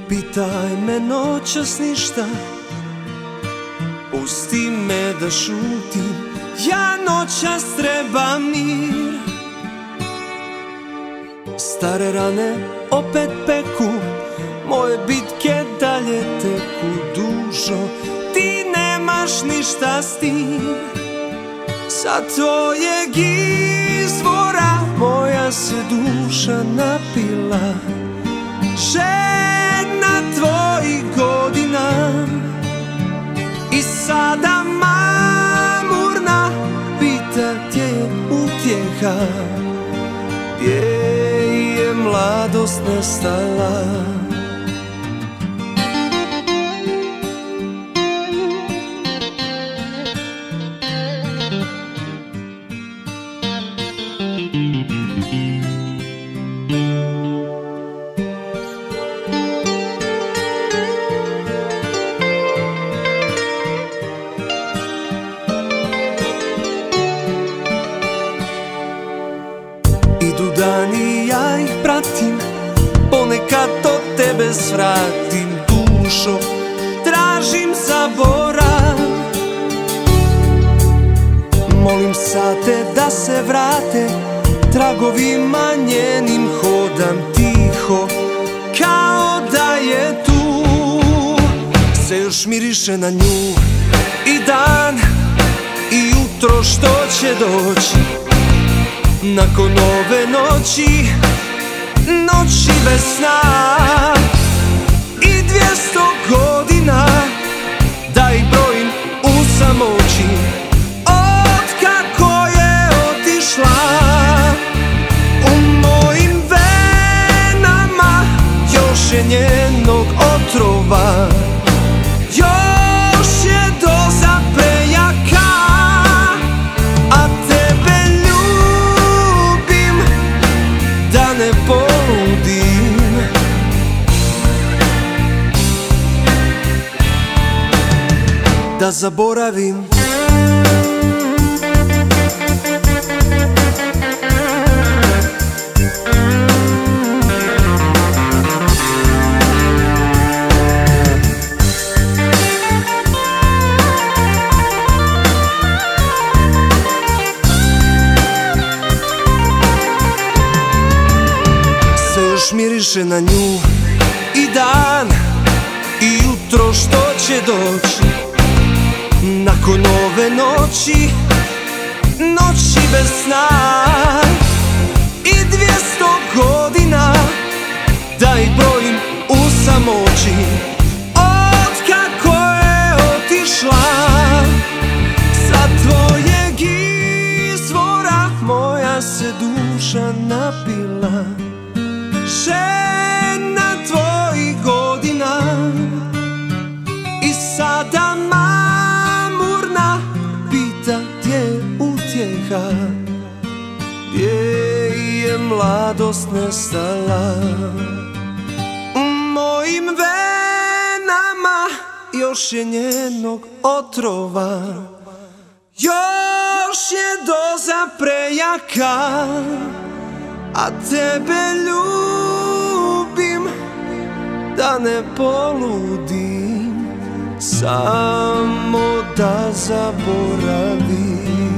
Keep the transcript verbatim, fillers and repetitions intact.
pitaj me noćas ništa, pusti me da šutim, ja noćas trebam mir. Stare rane opet peku, moje bitke dalje teku dužo, ti nemaš ništa s tim. Sa tvojeg izvora moja se duša napila, žedna tvojih godina. I sada mamurna pita gdje je utjeha, gdje je mladost nestala. Idu dani, ja ih pratim, ponekad od tebe svratim dušo, tražim zaborav. Molim sate da se vrate, tragovima njenim hodam tiho, kao da je tu. Se još miriše na nju i dan i jutro što će doći, nakon ove noći, noći bez sna. I dvjesto godina da ih brojim u samoći, od kako je otišla. U mojim venama još je njenog otrova, još je doza prejaka, a tebe da ne poludim. Da zaboravim. Još miriše na nju i dan i jutro što će doći, nakon ove noći, noći bez sna. I dvjesto godina da ih brojim u samoći, od kako je otišla. Sa tvojeg izvora moja se duša napila, žena tvojih godina. I sada mamurna pita gdje je utjeha, gdje je mladost nestala. U mojim venama još je njenog otrova, još je doza prejaka, a tebe ljubim da ne poludim, samo da zaboravim.